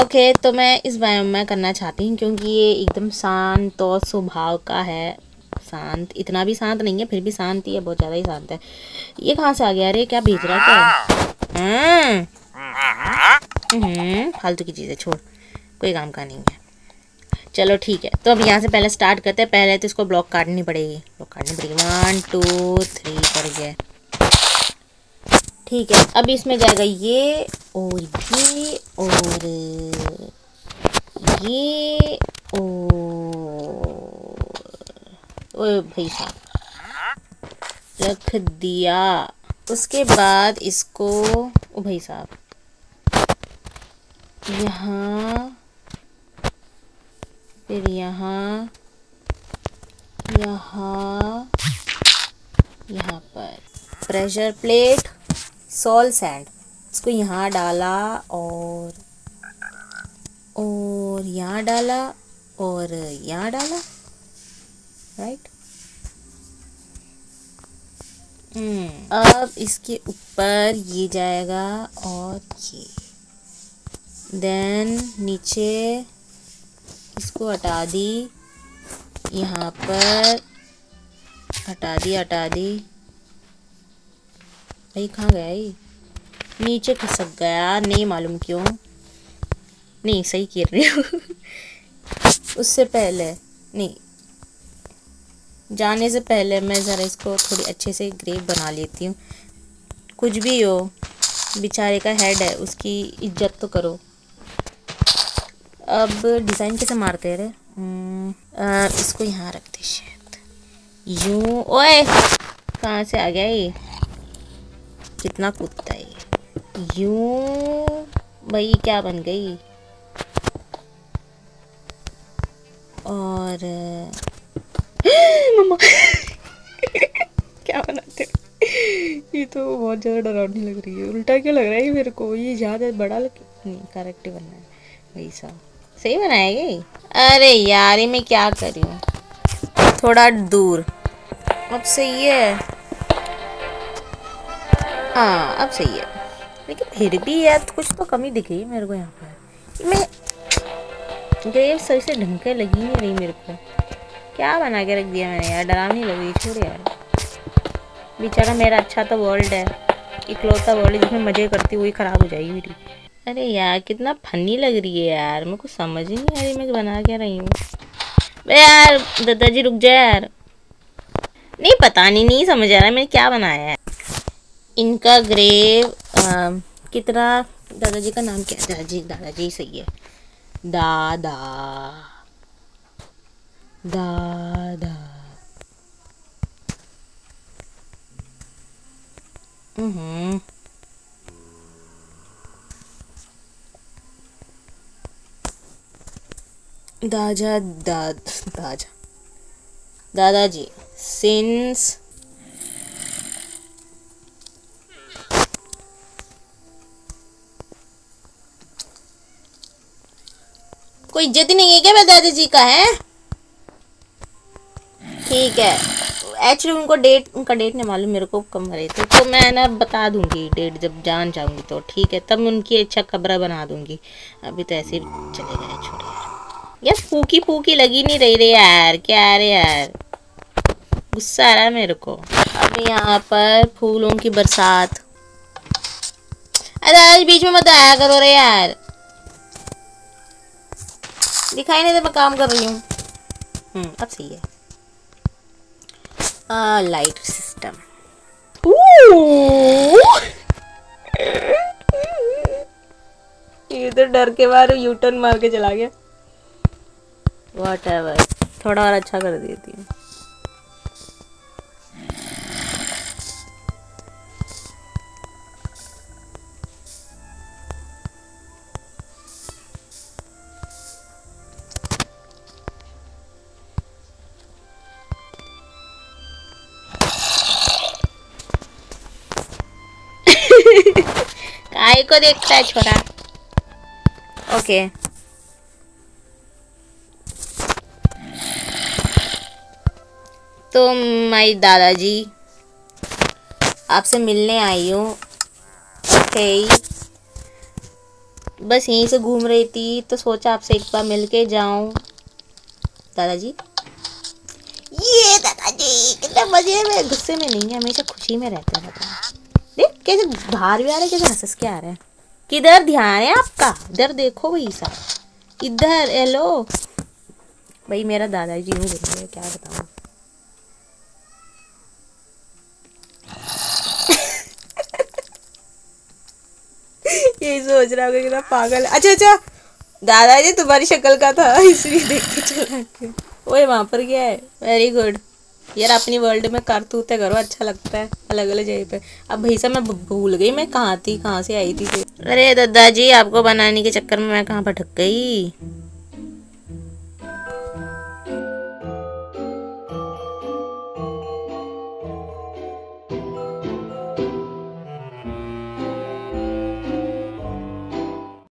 Okay, तो मैं इस बायोम में करना चाहती हूँ क्योंकि ये एकदम शांत और स्वभाव का है। शांत, इतना भी शांत नहीं है, फिर भी शांत ही है, बहुत ज़्यादा ही शांत है। ये कहाँ से आ गया? अरे क्या भेज रहा है? क्या फालतू की चीज़ें छोड़, कोई काम का नहीं है। चलो ठीक है, तो अब यहाँ से पहले स्टार्ट करते हैं। पहले तो इसको ब्लॉक काटनी पड़ेगी, 1 2 3 कर गए। ठीक है, अब इसमें जाएगा ये और ये और ये और भाई साहब रख दिया। उसके बाद इसको ओ भाई साहब यहाँ, फिर यहाँ, यहाँ पर प्रेशर प्लेट, सॉल्ट सैंड, इसको यहाँ डाला और यहाँ डाला और यहाँ डाला, राइट। अब इसके ऊपर ये जाएगा और ये, देन नीचे इसको हटा दी, यहाँ पर हटा दी। भाई कहाँ गया ये? नीचे खिसक गया, नहीं मालूम क्यों। नहीं, सही कर रही हूँ। उससे पहले नहीं, जाने से पहले मैं ज़रा इसको थोड़ी अच्छे से ग्रेव बना लेती हूँ। कुछ भी हो, बेचारे का हेड है, उसकी इज्जत तो करो। अब डिज़ाइन कैसे मारते हैं? इसको यहाँ रखते शायद, यूँ। ओए कहाँ से आ गया ये? कितना कूदता है ये? यूँ भाई, क्या बन गई? और मम्मा क्या बनाते हो? ये तो बहुत ज़्यादा डरावनी लग रही है। उल्टा क्यों लग रहा है ये मेरे को? ये ज़्यादा बड़ा नहीं, करेक्ट ही बनना है भाई साहब। सही बनाएगा ये? अरे यार, ये मैं क्या कर रही हूँ? थोड़ा दूर। अब सही है? हाँ, अब सही है, लेकिन फिर भी यार कुछ तो कमी दिख रही है मेरे को यहाँ पर। मैं ग्रेव सही से ढंग के लगी नहीं रही मेरे को। क्या बना के रख दिया मैंने यार, डरावनी लग रही। छोड़ यार, बेचारा मेरा अच्छा तो वर्ल्ड है, इकलौता वर्ल्ड जिसमें मज़े करती हुई ख़राब हो जाएगी मेरी। अरे यार, कितना फनी लग रही है यार, मेरे को समझ ही नहीं आ रही मैं बना क्या रही हूँ। यार दादाजी रुक जा यार। नहीं, पता नहीं समझ आ रहा है मैंने क्या बनाया है। इनका ग्रेव कितना, दादाजी का नाम क्या है? दादाजी सही है। दादा दादा दादाजी सिंस कोई इज्जत ही नहीं है क्या? मैं दादाजी का है, ठीक है। एक्चुअली उनका डेट नहीं मालूम मेरे को, कम भरे थे तो मैं ना बता दूंगी डेट जब जान जाऊंगी तो, ठीक है, तब मैं उनकी अच्छा खबर बना दूंगी। अभी तो ऐसे चले गए, छोड़े यार। फूकी लगी नहीं रही रे यार, क्या रे यार, गुस्सा आ रहा है मेरे को। अब यहाँ पर फूलों की बरसात। अरे आज बीच में मत आया करो रे यार, दिखाई नहीं दे मैं काम कर रही हूँ। अब सही है। Light system. ये तो डर के मारे यूटर्न मार के चला गया। व्हाटएवर, थोड़ा और अच्छा कर देती हूँ। काय को देखता है छोरा? ओके, तो माई दादाजी आपसे मिलने आई हूँ। ओके, बस यहीं से घूम रही थी तो सोचा आपसे एक बार मिल के जाऊँ। दादाजी, ये दादाजी कितने मजे में, गुस्से में नहीं है, हमेशा खुशी में रहते हैं। देख कैसे बाहर भी आ रहे, कैसे हंस के आ रहे हैं। किधर ध्यान है आपका? इधर देखो भाई साहब, इधर। हेलो भाई, मेरा दादाजी यूँ बोल रहे हैं, क्या बताऊँ। यही सोच रहा होगा कितना पागल है। अच्छा अच्छा, दादाजी तुम्हारी शक्ल का था इसलिए देख के चला के। ओए वहाँ पर क्या है? वेरी गुड यार, अपनी वर्ल्ड में करतूते करो, अच्छा लगता है अलग अलग जगह पे। अब भाई साहब मैं भूल गई मैं कहाँ थी, कहाँ से आई थी। अरे दादाजी, आपको बनाने के चक्कर में मैं कहाँ भटक गई।